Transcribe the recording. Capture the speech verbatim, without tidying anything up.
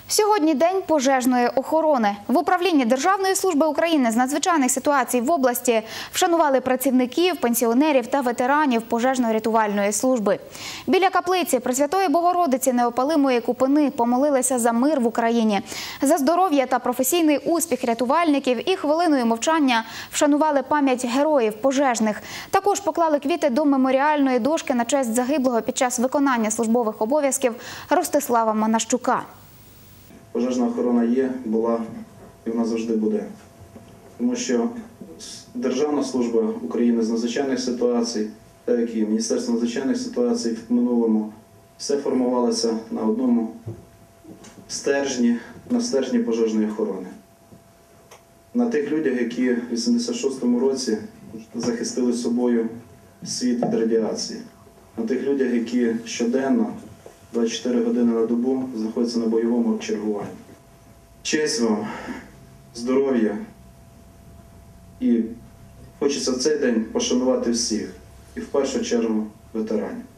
Сьогодні день пожежної охорони. В управлінні Державної служби України з надзвичайних ситуацій в області вшанували працівників, пенсіонерів та ветеранів пожежно-рятувальної служби. Біля каплиці Пресвятої Богородиці Неопалимої Купини помолилися за мир в Україні, за здоров'я та професійний успіх рятувальників і хвилиною мовчання вшанували пам'ять героїв пожежних. Також поклали квіти до меморіальної дошки на честь загиблого під час виконання службових обов'язків Ростислава Манащука. Пожежна охорона є, була і вона завжди буде. Тому що Державна служба України з надзвичайних ситуацій, так як і Міністерство надзвичайних ситуацій в минулому, все формувалося на одному стержні, на стержні пожежної охорони. На тих людях, які в вісімдесят шостому році захистили собою світ від радіації. На тих людях, які щоденно двадцять чотири години на добу знаходяться на бойовому чергуванні. Честь вам, здоров'я і хочеться в цей день пошанувати всіх, і в першу чергу ветеранів.